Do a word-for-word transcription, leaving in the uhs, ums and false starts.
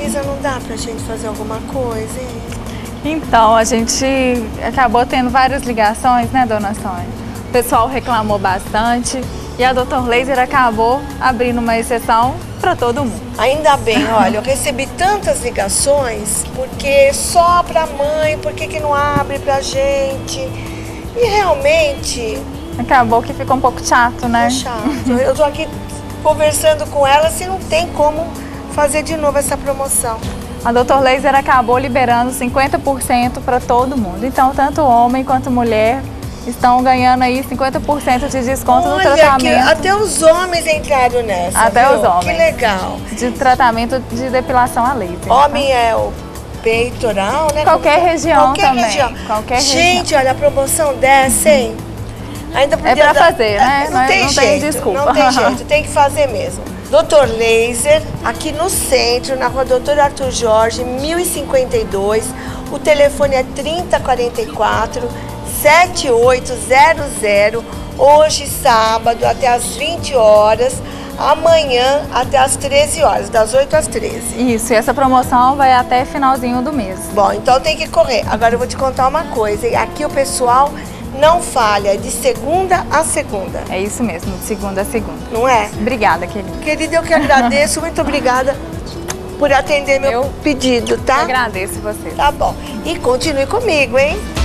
Heloísa, não dá pra gente fazer alguma coisa, hein? Então, a gente acabou tendo várias ligações, né, dona Sônia? O pessoal reclamou bastante e a doutor Laser acabou abrindo uma exceção para todo mundo. Ainda bem, olha, eu recebi tantas ligações, porque só pra mãe, por que que não abre pra gente? E realmente... Acabou que ficou um pouco chato, né? É chato. Eu tô aqui conversando com ela se não tem como fazer de novo essa promoção. A doutor Laser acabou liberando cinquenta por cento para todo mundo. Então, tanto homem quanto mulher estão ganhando aí cinquenta por cento de desconto no Olha, tratamento. que até os homens entraram nessa, Até viu? os homens. Que legal. De tratamento de depilação a laser. Homem é o peitoral, né? Qualquer região Qualquer também. região. Qualquer Gente, olha, a promoção dessa, hein? Ainda podia É pra dar- fazer, né? Não, Não- tem não tem jeito, desculpa. não tem jeito, tem que fazer mesmo. doutor Laser, aqui no centro, na rua doutor Arthur Jorge, mil e cinquenta e dois. O telefone é trinta, quarenta e quatro, setenta e oito zero zero. Hoje, sábado, até às vinte horas. Amanhã, até às treze horas, das oito às treze. Isso, e essa promoção vai até finalzinho do mês. Bom, então tem que correr. Agora eu vou te contar uma coisa. hein? Aqui o pessoal não falha, de segunda a segunda. É isso mesmo, de segunda a segunda. Não é? Obrigada, querida. Querida, eu que agradeço. Muito obrigada por atender meu Eu pedido, tá? Agradeço você. Tá bom. E continue comigo, hein?